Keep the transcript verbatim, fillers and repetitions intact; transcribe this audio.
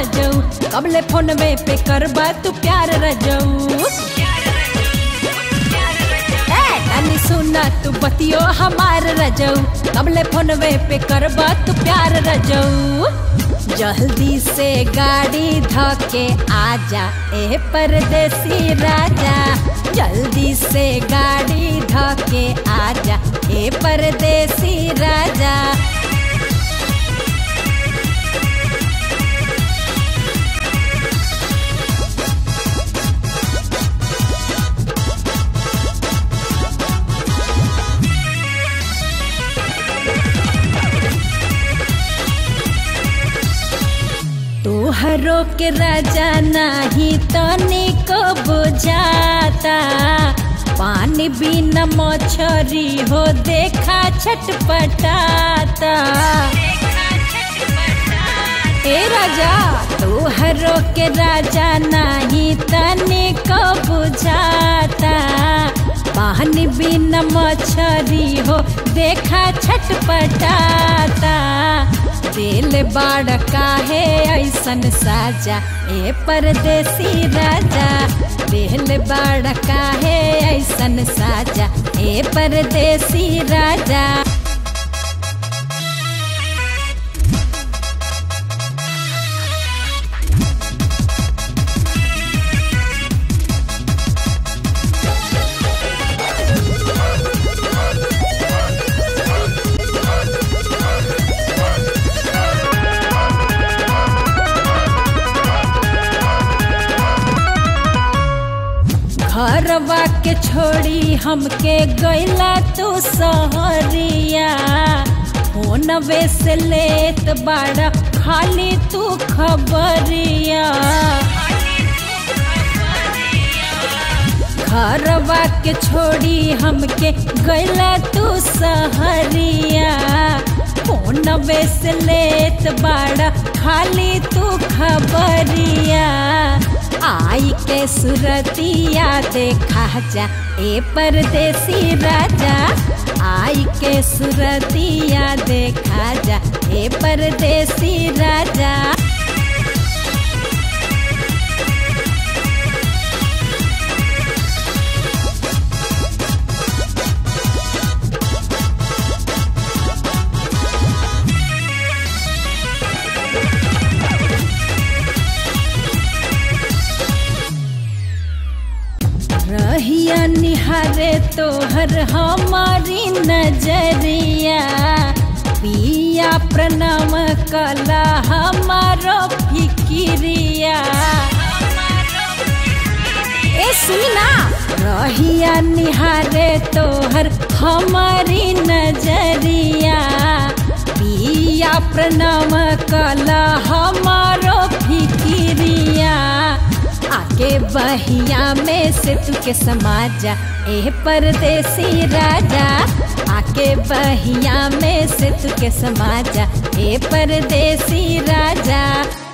रजऊ कबले फोन में पे करबा तू प्यार रजऊ तनी सुना तू बतियो हमार रजऊ कबले फोन में पे करबा तू प्यार रजऊ जल्दी से गाड़ी धके आजा ए परदेसी राजा जल्दी से गाड़ी धके आजा ए परदेसी राजा तोहरो के राजा नाही तनिको बुझाता पानी बिना मछरी हो देखा छटपटाता ए राजा तोहरो के राजा नाही तनिको बुझाता पानी बिना मछरी हो देखा छटपटाता दिल बाड़ काहे ऐसन साजा ए परदेसी राजा दिल बाड़ काहे ऐसन साजा ए परदेसी राजा घरवा के छोड़ी हमके गैला तू सहरिया फोनवे से लेत बाड़ा खाली तू खबरिया घरवा के छोड़ी हमके गैला तू सहरिया फोनवे से लेत बाड़ा खाली तू खबरिया आई के सुरतिया देखा जा ए परदेसी राजा आई के सुरतिया देखा जा ए परदेसी राजा रहिया निहारे तोहर हमारी नजरिया पिया प्रणाम कला हमारो फिकिरिया ए सुना रहिया निहारे तोहर हमारी नजरिया पिया प्रणाम कला हमारो फिकिरिया आके बहिया में से तू के समाजा ए परदेसी राजा आके बहिया में से तू के समाजा ए परदेसी राजा।